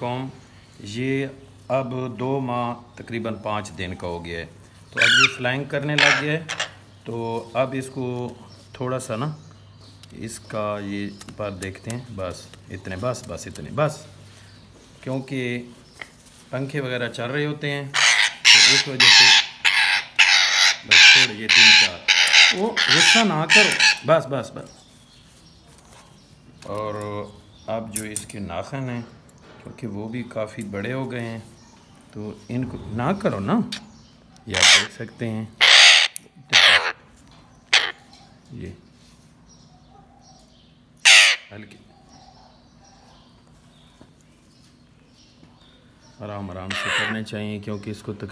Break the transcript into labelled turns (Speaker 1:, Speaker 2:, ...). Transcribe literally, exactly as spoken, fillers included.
Speaker 1: अलैकुम। ये अब दो माह तकरीबन पाँच दिन का हो गया है, तो अब ये फ्लाइंग करने लग गया है। तो अब इसको थोड़ा सा ना इसका ये पर देखते हैं, बस इतने बस बस इतने बस, क्योंकि पंखे वगैरह चल रहे होते हैं तो इस वजह से बस थोड़े ये तीन चार, वो गुस्सा ना करो, बस बस बस। और अब जो इसके नाखून हैं, क्योंकि वो भी काफ़ी बड़े हो गए हैं, तो इनको ना करो ना, ये आप देख सकते हैं। ये हल्की आराम आराम से करने चाहिए, क्योंकि इसको तक